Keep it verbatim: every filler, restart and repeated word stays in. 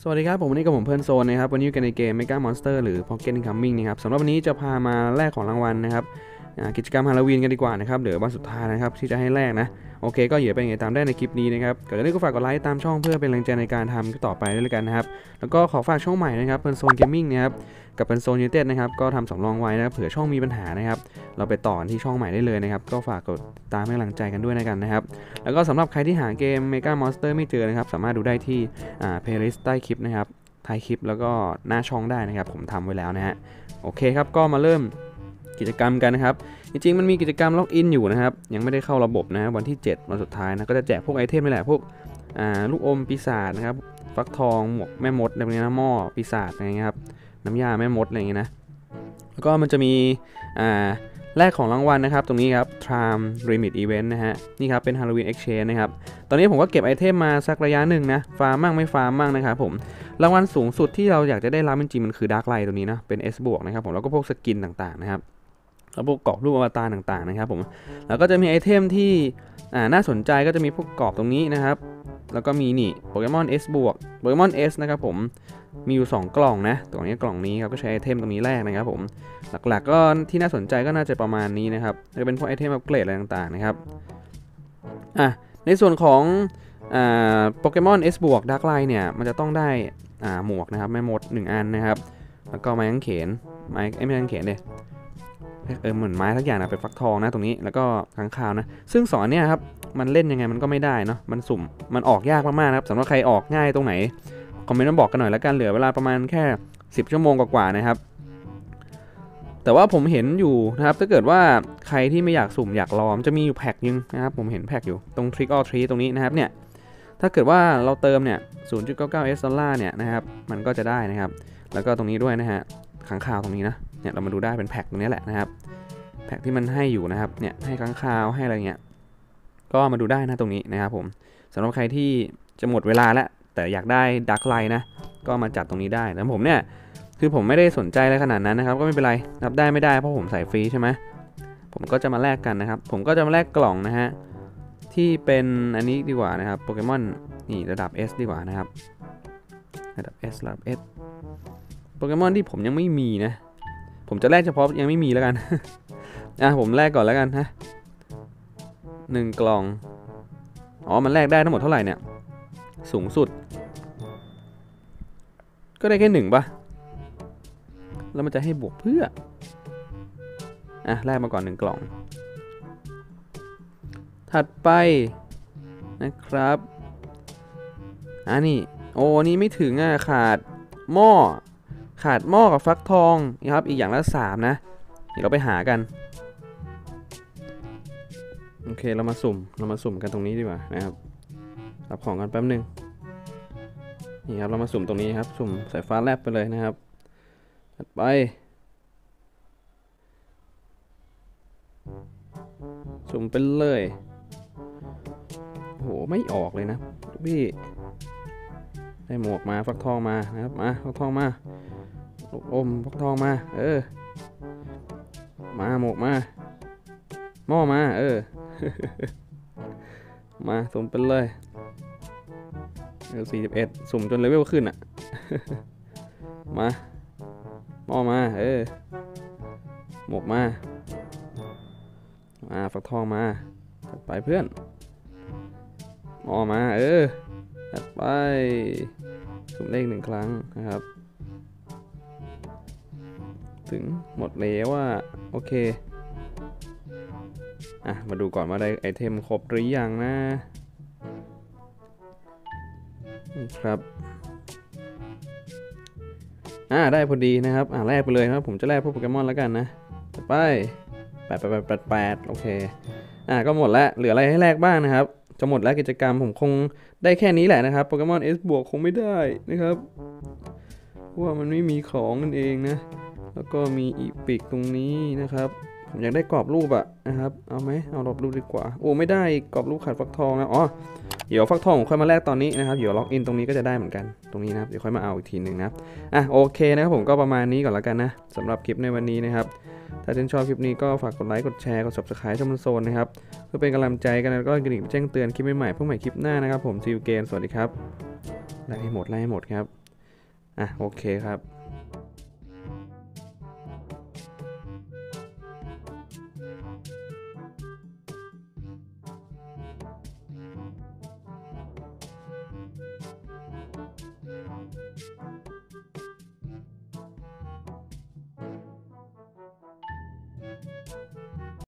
สวัสดีครับผมวันนี้กับผมเพื่อนโซนนะครับวันนี้อยู่กันในเกม Mega Monster หรือ Pocket Incoming นะครับสำหรับวันนี้จะพามาแลกของรางวัลนะครับกิจกรรมฮาโลวีนกันดีกว่านะครับเหลือวันสุดท้ายนะครับที่จะให้แลกนะโอเคก็อย่าไปไงตามได้ในคลิปนี้นะครับก่อนจะเล่นก็ฝากกดไลค์ตามช่องเพื่อเป็นแรงใจในการทำต่อไปด้วยกันนะครับแล้วก็ขอฝากช่องใหม่นะครับเพื่อนโซนเกมมิ่งนะครับกับเพื่อนโซนยูไนเต็ดนะครับก็ทำสำรองไว้นะครับเผื่อช่องมีปัญหานะครับเราไปต่อที่ช่องใหม่ได้เลยนะครับก็ฝากกดตามให้กำลังใจกันด้วยนะกันนะครับแล้วก็สำหรับใครที่หาเกม Mega Monster ไม่เจอนะครับสามารถดูได้ที่อ่า playlist ใต้คลิปนะครับท้ายคลิปแล้วก็หน้าช่องได้นะครับผมทำไว้แล้วนะฮะโอเคครับก็มาเริ่มกิจกรรมกันนะครับจริงๆมันมีกิจกรรมล็อกอินอยู่นะครับยังไม่ได้เข้าระบบนะวันที่เจ็ดวันสุดท้ายนะก็จะแจกพวกไอเทมนี่แหละพวกอ่าลูกอมปีศาจนะครับฟักทองหมวกแม่มดอะไรพวกนี้นะหม้อปีศาจอะไรเงี้ยครับน้ำยาแม่มดอะไรเงี้ยนะแล้วก็มันจะมีอ่าแลกของรางวัลนะครับตรงนี้ครับ Time Limit Event นะฮะนี่ครับเป็น Halloween Exchange นะครับตอนนี้ผมก็เก็บไอเทมมาสักระยะหนึ่งนะฟาร์มมั่งไม่ฟาร์มมั่งนะครับผมรางวัลสูงสุดที่เราอยากจะได้รับจริงๆมันคือ Dark Light ตัวนี้นะเป็น S บวกนะครับผมแล้วก็พวกสกินต่างๆนะครับแล้วพวกกรอบรูปอวตารต่างๆนะครับผมแล้วก็จะมีไอเทมที่อ่าน่าสนใจก็จะมีพวกกรอบตรงนี้นะครับแล้วก็มีนี่โปเกมอน S บวกโปเกมอน S นะครับผมมีอยู่สองกล่องนะตรงนี้กล่องนี้ครับก็ใช้ไอเทมตรงนี้แรกนะครับผมหลักๆก็ที่น่าสนใจก็น่าจะประมาณนี้นะครับจะเป็นพวกไอเทมอัปเกรดอะไรต่างๆนะครับอ่ะในส่วนของโปเกมอน S บวก Dark Light เนี่ยมันจะต้องได้อ่าหมวกนะครับแม่มดหนึ่งอันนะครับแล้วก็ไม้กางเขนไม้ไม่ใช่กางเขนเด้เออเหมือนไม้ทักอย่างนะเป็นฟักทองนะตรงนี้แล้วก็ค้างคาวนะซึ่งสอนเนี่ยครับมันเล่นยังไงมันก็ไม่ได้เนาะมันสุ่มมันออกยากมากๆนะครับสำหรับใครออกง่ายตรงไหนคอมเมนต์มาบอกกันหน่อยแล้วกันเหลือเวลาประมาณแค่สิบชั่วโมงกว่าๆนะครับแต่ว่าผมเห็นอยู่นะครับถ้าเกิดว่าใครที่ไม่อยากสุ่มอยากลองจะมีอยู่แพ็กนึงนะครับผมเห็นแพ็กอยู่ตรง Trick or Treat ตรงนี้นะครับเนี่ยถ้าเกิดว่าเราเติมเนี่ย ศูนย์จุดเก้าเก้า เอส ดอลลาร์เนี่ยนะครับมันก็จะได้นะครับแล้วก็ตรงนี้ด้วยนะฮะค้างคาวตรงนี้นะเนี่ยเรามาดูได้เป็นแพ็กตรงนี้แหละนะครับแพ็กที่มันให้อยู่นะครับเนี่ยให้ค้างคาวให้อะไรเงี้ยก็มาดูได้นะตรงนี้นะครับผมสำหรับใครที่จะหมดเวลาแล้วแต่อยากได้ดักไลท์นะก็มาจัดตรงนี้ได้แล้วผมเนี่ยคือผมไม่ได้สนใจอะไรขนาดนั้นนะครับก็ไม่เป็นไรรับได้ไม่ได้เพราะผมใส่ฟรีใช่ไหมผมก็จะมาแลกกันนะครับผมก็จะมาแลกกล่องนะฮะที่เป็นอันนี้ดีกว่านะครับโปเกมอนนี่ระดับ S ดีกว่านะครับระดับ S ระดับ S โปเกมอนที่ผมยังไม่มีนะผมจะแลกเฉพาะยังไม่มีแล้วกัน อ่ะผมแลกก่อนแล้วกันฮะหนึ่งกล่องอ๋อมันแลกได้ทั้งหมดเท่าไหร่เนี่ยสูงสุดก็ได้แค่หนึ่งป่ะแล้วมันจะให้บวกเพื่ออ่ะแลกมาก่อนหนึ่งกล่องถัดไปนะครับอ่ะนี่โอ้นี่ไม่ถึงอ่ะขาดหม้อขาดหม้อกับฟักทองนะครับอีกอย่างละสามนะเดี๋ยวเราไปหากันโอเคเรามาสุ่มเรามาสุ่มกันตรงนี้ดีกว่านะครับรับของกันแป๊บนึงนี่ครับเรามาสุ่มตรงนี้ครับสุ่มสายฟ้าแลบไปเลยนะครับถัดไปสุ่มไปเลยโหไม่ออกเลยนะพี่ได้หมวกมาฟักทองมานะครับมาฟักทองมาลูกอมฟักทองมาเออมาหมวกมาหม้อมาเออ มาสุ่มไปเลยเออสี่สิบเอ็ดสุ่มจนเลเวลขึ้นอ่ะ มาหม้อมาเออหมวกมามาฟักทองมาถัดไปเพื่อนหม้อมาเออถัดไปสุ่มเลขหนึ่งครั้งนะครับถึงหมดแล้วว่าโอเคอ่ะมาดูก่อนว่าได้ไอเทมครบหรือยังนะนี่ครับอ่าได้พอดีนะครับอ่าแลกไปเลยนะครับผมจะแลกพวกโปเกมอนแล้วกันนะไปแปดแปดแปดแปดแปดโอเคอ่าก็หมดแล้วเหลืออะไรให้แลกบ้างนะครับจะหมดแล้วกิจกรรมผมคงได้แค่นี้แหละนะครับโปเกมอน S บวกคงไม่ได้นะครับเพราะว่ามันไม่มีของนั่นเองนะแล้วก็มีอีพิกตรงนี้นะครับผมอยากได้กรอบรูปอะนะครับเอาไหมเอากรอบรูปดีกว่าโอ้ไม่ได้กรอบรูปขาดฟักทองนะอ๋อเดี๋ยวฟักทองผมค่อยมาแลกตอนนี้นะครับเดี๋ยวล็อกอินตรงนี้ก็จะได้เหมือนกันตรงนี้นะครับเดี๋ยวค่อยมาเอาอีกทีหนึ่งนะอ่ะโอเคนะครับผมก็ประมาณนี้ก่อนแล้วกันนะสำหรับคลิปในวันนี้นะครับถ้าชื่นชอบคลิปนี้ก็ฝากกดไลค์กดแชร์กด ซับสไครบ์ ช่องมันโซนนะครับเพื่อเป็นกำลังใจกันแล้วก็กระดิ่งแจ้งเตือนคลิปใหม่ๆเพื่อใหม่คลิปหน้านะครับผมซีอูเกนสวัสดีครับไล่ให้หมดไล่ให้หมดครับอ่ะโอเคครับ